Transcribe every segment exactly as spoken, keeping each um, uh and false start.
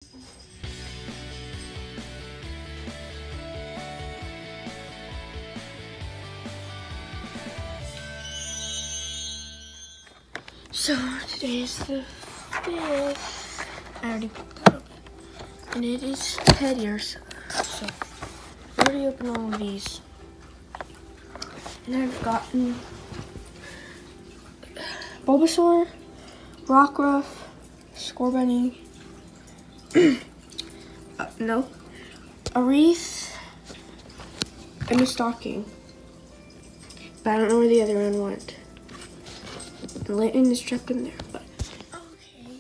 So today is the fifth. I already picked that up. And it is Teddy Ursa. So I already opened all of these. And I've gotten Bulbasaur, Rockruff, Scorbunny, uh, no, a wreath, and a stocking. But I don't know where the other one went. The lightning is trapped in there, but okay.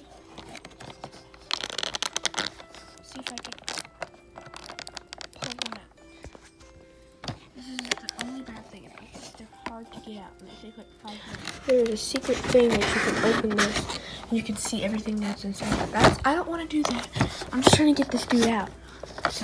See if I can pull them out. This is the only bad thing about this. They're hard to get out, and they take like five minutes. There's a secret thing that you can open this, and you can see everything that's inside. That's I don't want to do that. I'm just trying to get this dude out. So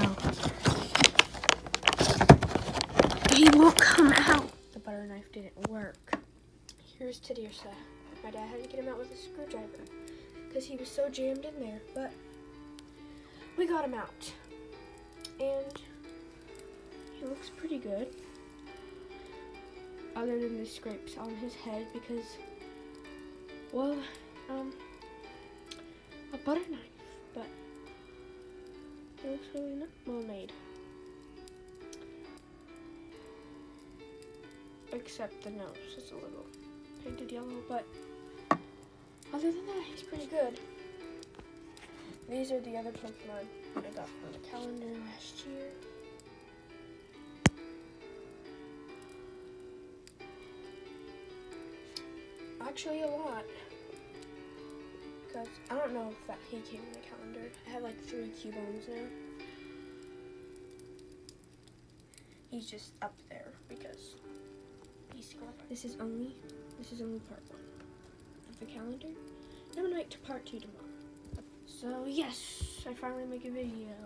he won't come out. The butter knife didn't work. Here's Teddy Ursa. My dad had to get him out with a screwdriver because he was so jammed in there, but we got him out. And he looks pretty good, other than the scrapes on his head because, well, um, a butter knife, but it looks really not well made. Except the nose is a little painted yellow, but other than that, he's pretty good. These are the other Pokemon I got from the calendar last year. Actually, a lot. Because I don't know if that he came in the calendar. I have like three Cubones now. He's just up there because he's scored. This is only this is only part one of the calendar. I'm gonna wait to part two tomorrow. So yes, I finally make a video.